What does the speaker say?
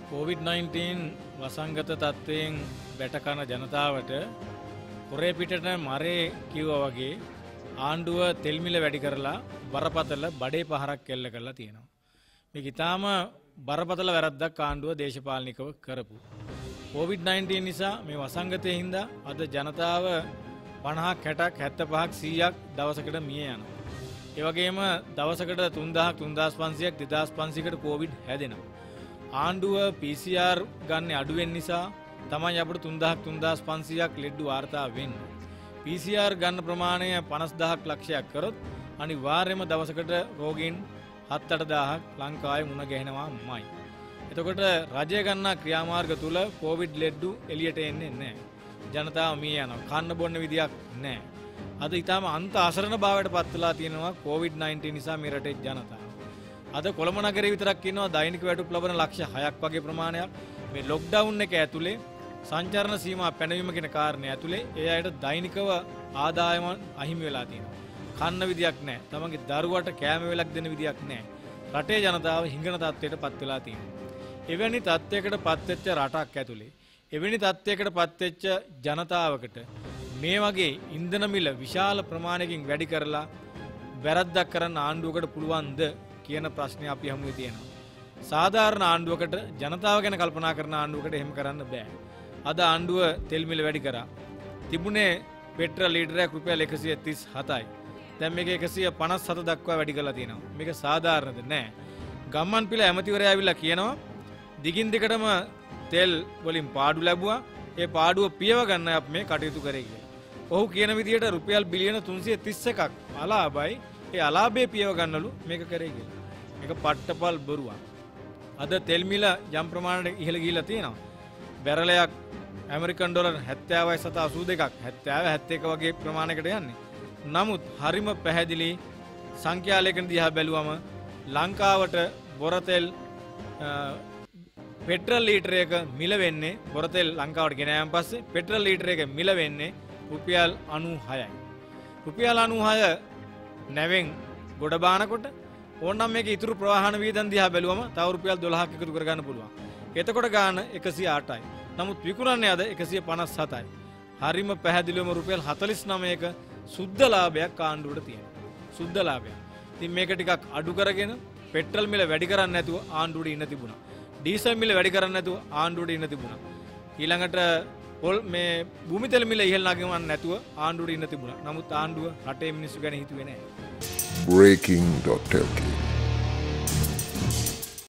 COVID-19 වසංගත තත්ත්වයෙන් වැටකන ජනතාවට කොරේ පිටට මරේ කිව්වා වගේ ආණ්ඩුව තෙල් මිල වැඩි කරලා බරපතල බඩේ පහරක් කෙල්ල කරලා තියෙනවා. මේක ඊටාම බරපතල වැරද්දක් ආණ්ඩුව දේශපාලනිකව කරපු. COVID-19 නිසා මේ වසංගතයේ හින්දා අද ජනතාව 50ක් 60ක් 75ක් 100ක් දවසකට මිය යනවා. ඒ වගේම දවසකට 3000ක් 3500ක් 2500කට COVID හැදෙනවා. ආණ්ඩුව PCR ගන්න අඩු වෙන නිසා තමයි අපිට 3000ක් 3500ක් ලෙඩ වාර්තා වෙන්නේ. PCR ගන්න ප්‍රමාණය 50000ක් ලක්ෂයක් කරොත් අනිවාර්යයෙන්ම දවසකට රෝගීන් 7-8000ක් ලංකාවේ මුණ ගැහෙනවාමයි. එතකොට රජය ගන්න ක්‍රියාමාර්ග තුල COVID ලෙඩ එළියට එන්නේ නැහැ. ජනතාව මිය යනවා. කන්න බොන්න විදියක් නැහැ. අද ඊටම අන්ත අසරණ භාවයට පත් වෙලා තියෙනවා COVID-19 නිසා මේ රටේ ජනතාව. අද කොළඹ නගරේ විතරක් ඉන්නවා දෛනික වැටුප් ලබන ලක්ෂ 6ක් වගේ ප්‍රමාණයක්. මේ ලොක්ඩවුන් එක ඇතුලේ සංචාරන සීමා පැනවීම කියන කාරණේ ඇතුලේ ඒ අයට දෛනිකව ආදායම අහිමි වෙලා තියෙනවා. කන්න විදියක් නැහැ. තමන්ගේ දරුවට කෑම වේලක් දෙන්න විදියක් නැහැ. රටේ ජනතාව හිඟන තත්ත්වයට පත් වෙලා තියෙනවා. එවැනි තත්ත්වයකට පත් වෙච්ච රටක් ඇතුලේ එවැනි තත්ත්වයකට පත් වෙච්ච ජනතාවකට මේ වගේ ඉන්ධන මිල විශාල ප්‍රමාණයකින් වැඩි කරලා වැරද්දක් කරන්න ආණ්ඩුවකට පුළුවන්ද කියන ප්‍රශ්නේ අපි හමුවේ තියෙනවා. සාධාරණ ආණ්ඩුවකට ජනතාව ගැන කල්පනා කරන ආණ්ඩුවකට එහෙම කරන්න බෑ. අද ආණ්ඩුව තෙල් මිල වැඩි කරා. තිබුණේ පෙට්‍රල් ලීටරයක් රුපියල් 137යි. දැන් මේක 157 දක්වා වැඩි කරලා තියෙනවා. මේක සාධාරණද නෑ. ගම්මන් පිළ ඇමතිවරයා ඇවිල්ලා කියනවා දිගින් දිගටම තෙල් වලින් පාඩු ලැබුවා. ඒ පාඩුව පියව ගන්න අපි මේ කටයුතු කරේ කියලා. ඔහු කියන විදිහට රුපියල් බිලියන 331ක් අලාභයි. ඒ අලාභයේ පියව ගන්නලු මේක කරේ කියලා. මේක පට්ටපල් බොරුවක්. අද තෙල් මිල යම් ප්‍රමාණයකට ඉහළ ගිහිල්ලා තියෙනවා. බැරලයක් ඇමරිකන් ඩොලර් 70යි 82ක් 70 71 වගේ ප්‍රමාණයකට යන්නේ. නමුත් හරිම පැහැදිලි සංඛ්‍යාලයකින් දිහා බැලුවම ලංකාවට බොරතෙල් පෙට්‍රල් ලීටරයක මිල වෙන්නේ බොරතෙල් ලංකාවට ගෙන යාම පස්සේ පෙට්‍රල් ලීටරයක මිල වෙන්නේ රුපියල් 96යි. රුපියල් 96 නැවෙන් ගොඩ බානකොට ඕනනම් මේක ඉතුරු ප්‍රවාහන වියදම් දිහා බැලුවම තව රුපියල් 12ක් එකතු කර ගන්න පුළුවන්. එතකොට ගාන 108යි. නමුත් විකුණන්නේ අද 157යි. හරිම පැහැදිලිවම රුපියල් 49ක සුද්ධ ලාභයක් ආණ්ඩුවට තියෙනවා. සුද්ධ ලාභයක්. ඉතින් මේක ටිකක් අඩු කරගෙන පෙට්‍රල් මිල වැඩි කරන්නේ නැතුව ආණ්ඩුවට ඉන්න තිබුණා. ඩීසල් මිල වැඩි කරන්නේ නැතුව ආණ්ඩුවට ඉන්න තිබුණා. ඊළඟට මේ භූමි තෙල් මිල ඉහළ නගමන්න නැතුව ආණ්ඩුවට ඉන්න තිබුණා. නමුත් ආණ්ඩුව රටේ මිනිස්සු ගැන හිතුවේ නැහැ. Breaking.lk